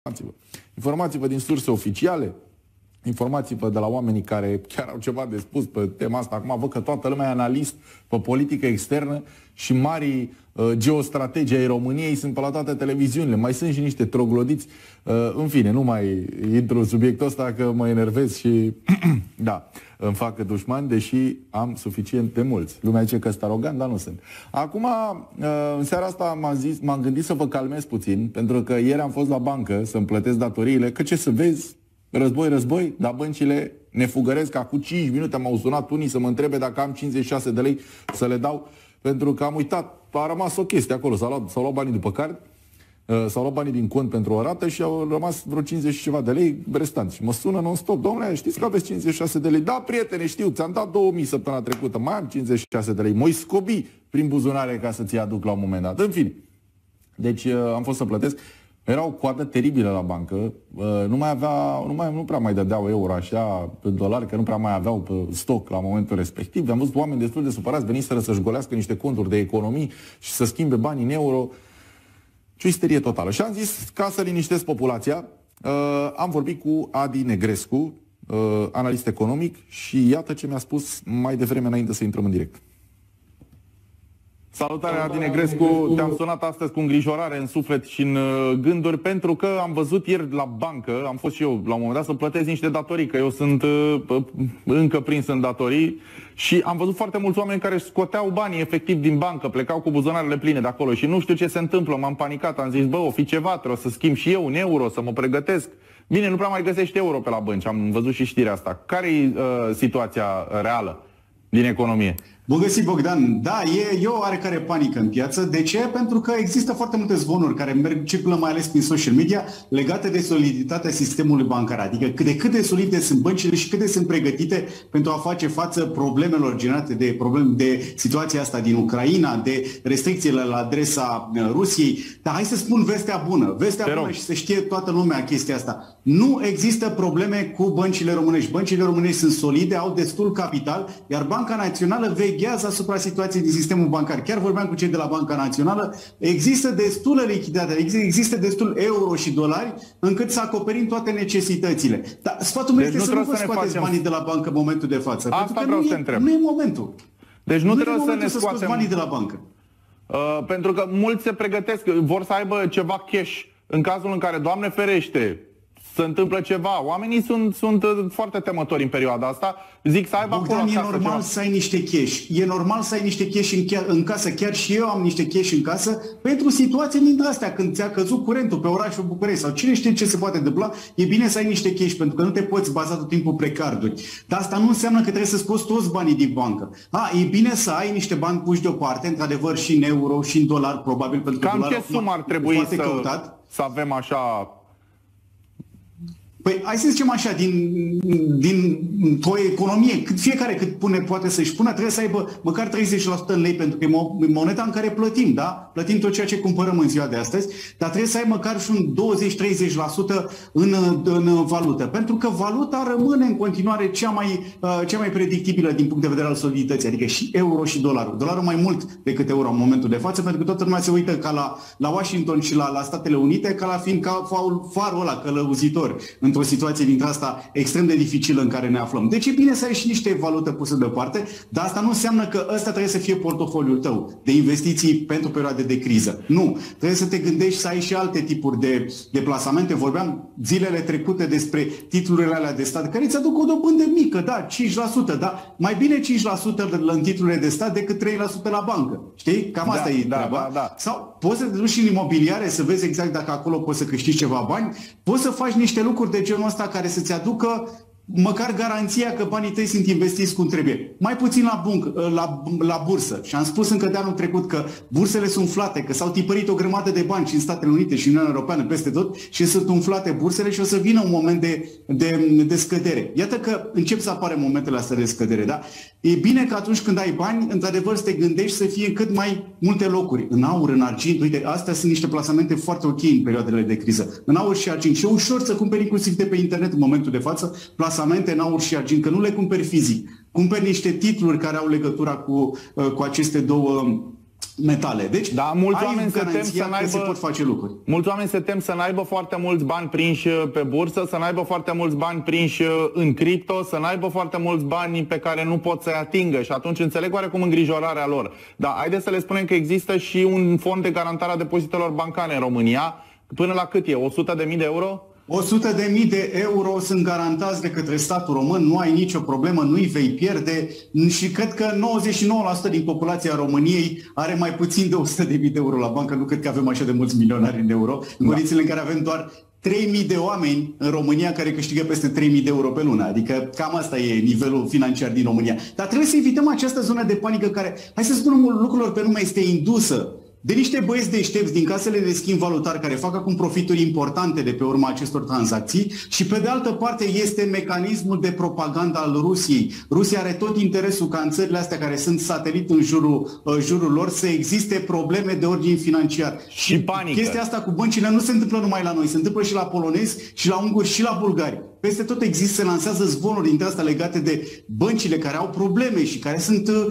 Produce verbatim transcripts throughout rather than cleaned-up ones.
Informați-vă. Informați-vă din surse oficiale, informați-vă de la oamenii care chiar au ceva de spus pe tema asta. Acum văd că toată lumea e analist pe politică externă și marii uh, geostrategi ai României sunt pe la toate televiziunile. Mai sunt și niște troglodiți. Uh, în fine, nu mai intru în subiectul ăsta că mă enervez și da, îmi fac dușmani, deși am suficient de mulți. Lumea zice că sunt arogant, dar nu sunt. Acum, uh, în seara asta m-am zis, m-am gândit să vă calmez puțin, pentru că ieri am fost la bancă să-mi plătesc datoriile, că ce să vezi, război, război, dar băncile ne fugăresc. Acum cinci minute m-au sunat unii să mă întrebe dacă am cincizeci și șase de lei să le dau, pentru că am uitat, a rămas o chestie acolo, s-au luat, s-au luat banii după card, s-au luat banii din cont pentru o rată și au rămas vreo cincizeci și ceva de lei restant. Și mă sună non-stop: domnule, știți că aveți cincizeci și șase de lei? Da, prietene, știu, ți-am dat două mii săptămâna trecută, mai am cincizeci și șase de lei. Mă-i scobi prin buzunare ca să ți aduc la un moment dat. În fine, deci am fost să plătesc. Era o coadă teribilă la bancă, nu mai avea, nu, mai, nu prea mai dădeau euro așa pe dolari, că nu prea mai aveau pe stoc la momentul respectiv. Am văzut oameni destul de supărați, veniseră să-și golească niște conturi de economii și să schimbe banii în euro. Și o isterie totală. Și am zis, ca să liniștesc populația, am vorbit cu Adi Negrescu, analist economic, și iată ce mi-a spus mai devreme înainte să intrăm în direct. Salutare, Adi Negrescu, te-am sunat astăzi cu îngrijorare în suflet și în gânduri, pentru că am văzut ieri la bancă, am fost și eu la un moment dat să plătesc niște datorii, că eu sunt încă prins în datorii, și am văzut foarte mulți oameni care scoteau banii efectiv din bancă, plecau cu buzunarele pline de acolo și nu știu ce se întâmplă, m-am panicat, am zis, bă, o fi ceva, trebuie să schimb și eu un euro, să mă pregătesc. Bine, nu prea mai găsești euro pe la bănci, am văzut și știrea asta. Care e uh, situația reală din economie? Bun găsit, Bogdan. Da, e, e o oarecare panică în piață. De ce? Pentru că există foarte multe zvonuri care merg, circulă mai ales prin social media, legate de soliditatea sistemului bancar. Adică cât de cât de solide sunt băncile și cât de sunt pregătite pentru a face față problemelor generate de, problem, de situația asta din Ucraina, de restricțiile la adresa Rusiei. Dar hai să spun vestea bună. Vestea Te bună rog. Și să știe toată lumea chestia asta. Nu există probleme cu băncile românești. Băncile românești sunt solide, au destul capital, iar Banca Națională veghează asupra situației din sistemul bancar. Chiar vorbeam cu cei de la Banca Națională, există destulă lichiditate, există destul euro și dolari încât să acoperim toate necesitățile. Dar sfatul meu deci este să nu vă scoateți facem... banii de la bancă în momentul de față. Asta pentru că vreau nu să e, întreb. Nu e momentul. Deci nu, nu trebuie să ne să scoatem banii de la bancă. Uh, pentru că mulți se pregătesc, vor să aibă ceva cash în cazul în care, Doamne ferește, se întâmplă ceva. Oamenii sunt, sunt foarte temători în perioada asta. Zic să aibă Bogdan, acolo e normal ceva. să ai niște cash. E normal să ai niște cash în, în casă. Chiar și eu am niște cash în casă pentru situații dintre astea. Când ți-a căzut curentul pe orașul București sau cine știe ce se poate întâmpla, e bine să ai niște cash, pentru că nu te poți baza tot timpul pe carduri. Dar asta nu înseamnă că trebuie să scoți toți banii din bancă. A, e bine să ai niște bani puși deoparte, într-adăvăr și în euro și în dolar, probabil, pentru că Cam ce sumă ar trebui să, să avem așa? Păi, hai să zicem așa, din, din o economie, cât fiecare cât pune, poate să-și pună, trebuie să aibă măcar treizeci la sută în lei, pentru că e moneda în care plătim, da? Plătim tot ceea ce cumpărăm în ziua de astăzi, dar trebuie să ai măcar și un douăzeci-treizeci la sută în, în valută, pentru că valuta rămâne în continuare cea mai, cea mai predictibilă din punct de vedere al solidității, adică și euro și dolarul. Dolarul mai mult decât euro în momentul de față, pentru că toată lumea se uită ca la, la Washington și la, la Statele Unite, ca la fiind ca farul ăla călăuzitor într-o situație dintre asta extrem de dificilă în care ne aflăm. Deci e bine să ai și niște valută pusă deoparte, dar asta nu înseamnă că ăsta trebuie să fie portofoliul tău de investiții pentru perioade de criză. Nu. Trebuie să te gândești să ai și alte tipuri de, de plasamente. Vorbeam zilele trecute despre titlurile alea de stat care îți aduc o dobândă mică, da, cinci la sută, da, mai bine cinci la sută în titlurile de stat decât trei la sută la bancă. Știi? Cam asta da, e da, treaba. Da, da. Sau poți să te duci în imobiliare să vezi exact dacă acolo poți să câștigi ceva bani, poți să faci niște lucruri de genul ăsta care să-ți aducă măcar garanția că banii tăi sunt investiți cum trebuie. Mai puțin la, bunc, la, la bursă. Și am spus încă de anul trecut că bursele sunt umflate, că s-au tipărit o grămadă de bani și în Statele Unite și în Uniunea Europeană peste tot și sunt umflate bursele și o să vină un moment de, de, de scădere. Iată că încep să apară momentele astea de scădere. Da? E bine că atunci când ai bani, într-adevăr să te gândești să fie cât mai multe locuri. În aur, în argint, uite, astea sunt niște plasamente foarte ok în perioadele de criză. În aur și argint. Și e ușor să cumperi inclusiv de pe internet în momentul de față plasamente în aur și argint, că nu le cumperi fizic. Cumperi niște titluri care au legătura cu, cu aceste două metale. Deci, da, mulți ai oameni se tem să că se pot face lucruri. Mulți oameni se tem să n-aibă foarte mulți bani prinși pe bursă, să n-aibă foarte mulți bani prinși în cripto, să n-aibă foarte mulți bani pe care nu pot să-i atingă și atunci înțeleg oarecum îngrijorarea lor. Dar haideți să le spunem că există și un fond de garantare a depozitelor bancare în România. Până la cât e? o sută de mii de euro? o sută de mii de euro sunt garantați de către statul român, nu ai nicio problemă, nu-i vei pierde și cred că nouăzeci și nouă la sută din populația României are mai puțin de o sută de mii de euro la bancă, nu cred că avem așa de mulți milionari în euro, în da. condițiile în care avem doar trei mii de oameni în România care câștigă peste trei mii de euro pe lună, adică cam asta e nivelul financiar din România. Dar trebuie să evităm această zonă de panică care, hai să spunem lucrurilor pe nume, este indusă de niște băieți deștepți din casele de schimb valutar care fac acum profituri importante de pe urma acestor tranzacții și pe de altă parte este mecanismul de propagandă al Rusiei. Rusia are tot interesul ca în țările astea care sunt satelit în jurul, uh, jurul lor să existe probleme de ordin financiar. Și, și panică. Chestia asta cu băncile nu se întâmplă numai la noi, se întâmplă și la polonezi, și la unguri, și la bulgari. Peste tot există, se lansează zvonuri dintre astea legate de băncile care au probleme și care sunt uh,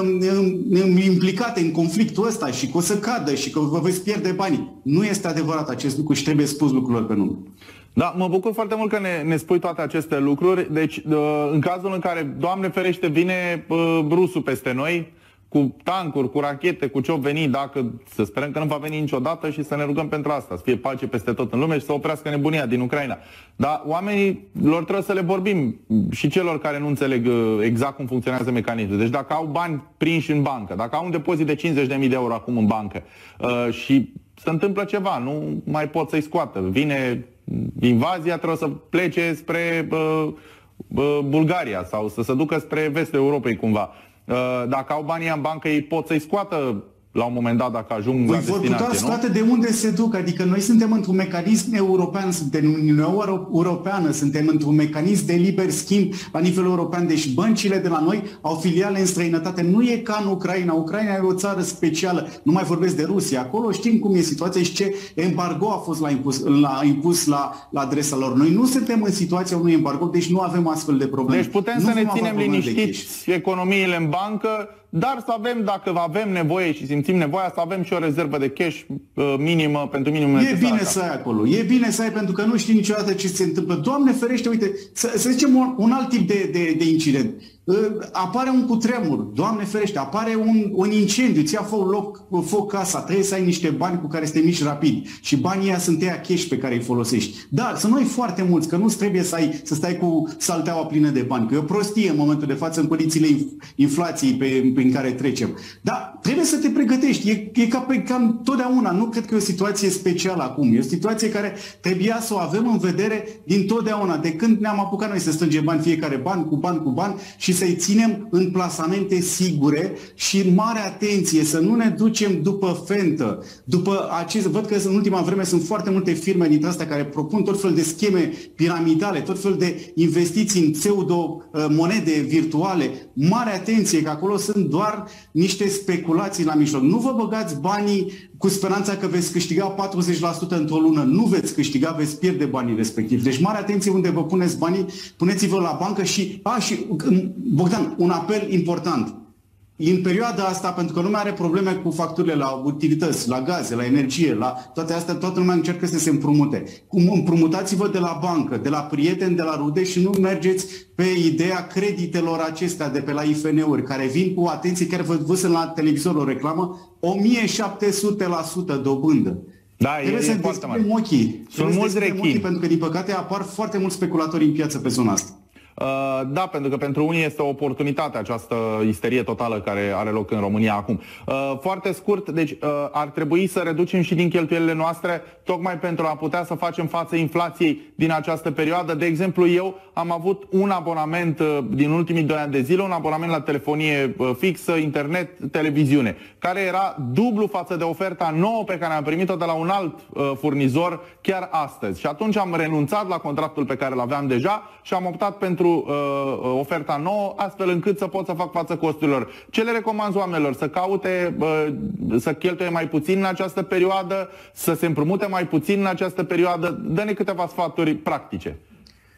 um, implicate în conflictul ăsta și că o să cadă și că vă veți pierde banii. Nu este adevărat acest lucru și trebuie spus lucrurilor pe nume. Da, mă bucur foarte mult că ne, ne spui toate aceste lucruri. Deci, în cazul în care, Doamne ferește, vine uh, rusul peste noi, cu tancuri, cu rachete, cu ce-o veni, dacă să sperăm că nu va veni niciodată și să ne rugăm pentru asta, să fie pace peste tot în lume și să oprească nebunia din Ucraina. Dar oamenii lor trebuie să le vorbim și celor care nu înțeleg exact cum funcționează mecanismul. Deci dacă au bani prinși în bancă, dacă au un depozit de cincizeci de mii de euro acum în bancă uh, și se întâmplă ceva, nu mai pot să-i scoată, vine invazia, trebuie să plece spre uh, uh, Bulgaria sau să se ducă spre vestul Europei cumva. Dacă au banii în bancă, ei pot să-i scoată la un moment dat dacă ajung Voi la destinație, vor putea scoate de unde se duc, adică noi suntem într-un mecanism european, suntem în Uniunea Europeană, suntem într-un mecanism de liber schimb la nivel european, deci băncile de la noi au filiale în străinătate, nu e ca în Ucraina, Ucraina e o țară specială, nu mai vorbesc de Rusia, acolo știm cum e situația și ce embargo a fost la impus, la, impus la, la adresa lor. Noi nu suntem în situația unui embargo, deci nu avem astfel de probleme. Deci putem nu să ne ținem liniștiți economiile în bancă, dar să avem, dacă avem nevoie și simțim nevoia, să avem și o rezervă de cash uh, minimă pentru minimum necesar. E bine să ai acolo, e bine să ai, pentru că nu știi niciodată ce se întâmplă. Doamne ferește, uite, să, să zicem un, un alt tip de, de, de incident. Uh, apare un cutremur, Doamne ferește, apare un, un incendiu, ți-a foc loc, foc casa, trebuie să ai niște bani cu care să te miști rapid și banii ăia sunt ăia cash pe care îi folosești. Dar să nu ai foarte mulți, că nu trebuie să, ai, să stai cu salteaua plină de bani, că e o prostie în momentul de față în condițiile inflației pe, prin care trecem. Dar trebuie să te pregătești, e, e ca, pe, ca totdeauna, nu cred că e o situație specială acum, e o situație care trebuia să o avem în vedere din totdeauna, de când ne-am apucat noi să strângem bani, fiecare ban cu ban cu ban și să-i ținem în plasamente sigure și mare atenție, să nu ne ducem după fentă, după acest, văd că în ultima vreme sunt foarte multe firme dintre astea care propun tot fel de scheme piramidale, tot fel de investiții în pseudo-monede virtuale, mare atenție că acolo sunt doar niște speculații la mijloc. Nu vă băgați banii cu speranța că veți câștiga patruzeci la sută într-o lună. Nu veți câștiga, veți pierde banii respectivi. Deci mare atenție unde vă puneți banii, puneți-vă la bancă și... A, și Bogdan, un apel important. În perioada asta, pentru că lumea are probleme cu facturile la utilități, la gaze, la energie, la toate astea, toată lumea încearcă să se împrumute. Împrumutați-vă de la bancă, de la prieteni, de la rude și nu mergeți pe ideea creditelor acestea de pe la I F N-uri, care vin cu, atenție, chiar vă văd la televizor o reclamă, o mie șapte sute la sută dobândă. Da, trebuie e, să e foarte mare. Ochii. Sunt mulți rechini. Pentru că, din păcate, apar foarte mulți speculatori în piață pe zona asta. Uh, da, pentru că pentru unii este o oportunitate această isterie totală care are loc în România acum. Uh, foarte scurt, deci uh, ar trebui să reducem și din cheltuielile noastre tocmai pentru a putea să facem față inflației din această perioadă. De exemplu, eu am avut un abonament uh, din ultimii doi ani de zile, un abonament la telefonie uh, fixă, internet, televiziune, care era dublu față de oferta nouă pe care am primit-o de la un alt uh, furnizor chiar astăzi. Și atunci am renunțat la contractul pe care îl aveam deja și am optat pentru Uh, oferta nouă, astfel încât să pot să fac față costurilor. Ce le recomand oamenilor? Să caute, uh, să cheltuie mai puțin în această perioadă, să se împrumute mai puțin în această perioadă? Dă-ne câteva sfaturi practice.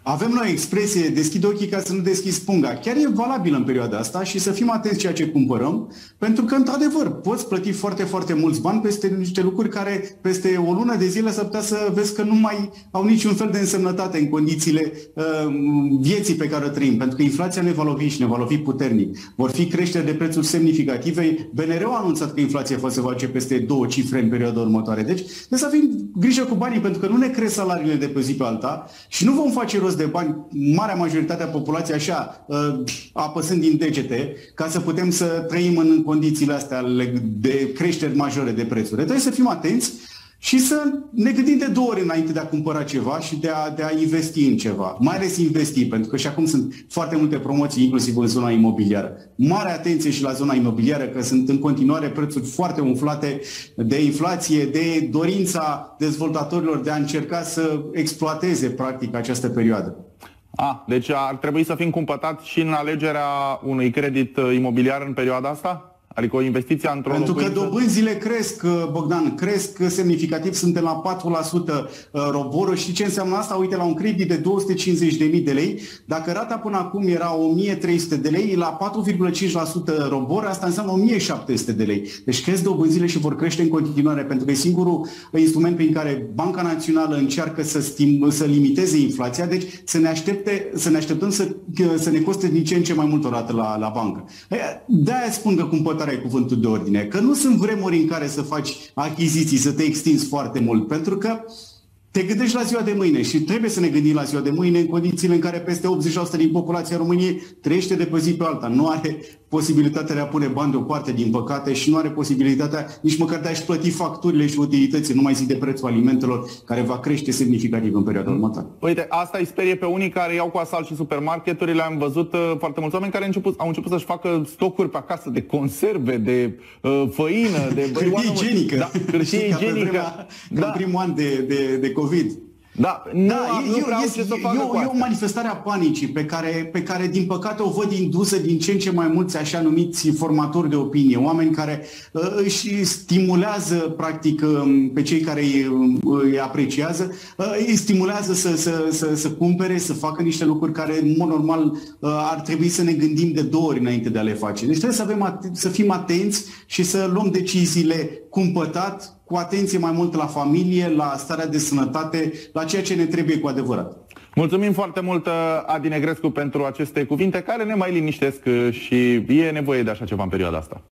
Avem noi o expresie, deschid ochii ca să nu deschizi punga. Chiar e valabilă în perioada asta și să fim atenți ceea ce cumpărăm, pentru că, într-adevăr, poți plăti foarte, foarte mulți bani peste niște lucruri care peste o lună de zile s-ar putea să vezi că nu mai au niciun fel de însemnătate în condițiile uh, vieții pe care o trăim, pentru că inflația ne va lovi și ne va lovi puternic. Vor fi creșteri de prețuri semnificative. B N R-ul a anunțat că inflația se va face peste două cifre în perioada următoare. Deci, trebuie să avem grijă cu banii, pentru că nu ne cresc salariile de pe zi pe alta și nu vom face rost de bani, marea majoritate a populației așa, apăsând din degete, ca să putem să trăim în condițiile astea de creșteri majore de prețuri. Trebuie să fim atenți și să ne gândim de două ori înainte de a cumpăra ceva și de a, de a investi în ceva. Mai ales investi, pentru că și acum sunt foarte multe promoții, inclusiv în zona imobiliară. Mare atenție și la zona imobiliară, că sunt în continuare prețuri foarte umflate de inflație, de dorința dezvoltatorilor de a încerca să exploateze practic această perioadă. A, deci ar trebui să fim cumpătați și în alegerea unui credit imobiliar în perioada asta? Adică o investiție într-o Pentru locuință? că dobânzile cresc, Bogdan, cresc semnificativ, suntem la patru la sută roborul. Și ce înseamnă asta? Uite, la un credit de două sute cincizeci de mii de lei, dacă rata până acum era o mie trei sute de lei, la patru virgulă cinci la sută robor, asta înseamnă o mie șapte sute de lei. Deci cresc dobânzile și vor crește în continuare, pentru că e singurul instrument prin care Banca Națională încearcă să, stim, să limiteze inflația, deci să ne, aștepte, să ne așteptăm să, să ne coste din ce în ce mai mult o rată la, la bancă. De-aia spun că cumpătarea e cuvântul de ordine, că nu sunt vremuri în care să faci achiziții, să te extinzi foarte mult, pentru că te gândești la ziua de mâine și trebuie să ne gândim la ziua de mâine în condițiile în care peste optzeci la sută din populația României trăiește de pe zi pe alta. Nu are posibilitatea de a pune bani deoparte, din păcate, și nu are posibilitatea nici măcar de a-și plăti facturile și utilității, nu mai zic de prețul alimentelor, care va crește semnificativ în perioada următoare. Uite, asta îi sperie pe unii care iau cu asalt și supermarketurile. Am văzut uh, foarte mulți oameni care au început, au început să-și facă stocuri pe acasă de conserve, de uh, făină, de hârtie igienică. Da, hârtie igienică. Da. În primul an de, de, de COVID. Da, nu, da, nu e, vreau e, ce să facă e, cu e asta. o manifestare a panicii pe care, pe care, din păcate, o văd indusă din ce în ce mai mulți așa numiți formatori de opinie, oameni care uh, își stimulează, practic, uh, pe cei care îi, uh, îi apreciază, uh, îi stimulează să, să, să, să cumpere, să facă niște lucruri care, în mod normal, uh, ar trebui să ne gândim de două ori înainte de a le face. Deci trebuie să, avem at- să fim atenți și să luăm deciziile cumpătat, cu atenție mai mult la familie, la starea de sănătate, la ceea ce ne trebuie cu adevărat. Mulțumim foarte mult, Adi Negrescu, pentru aceste cuvinte care ne mai liniștesc și e nevoie de așa ceva în perioada asta.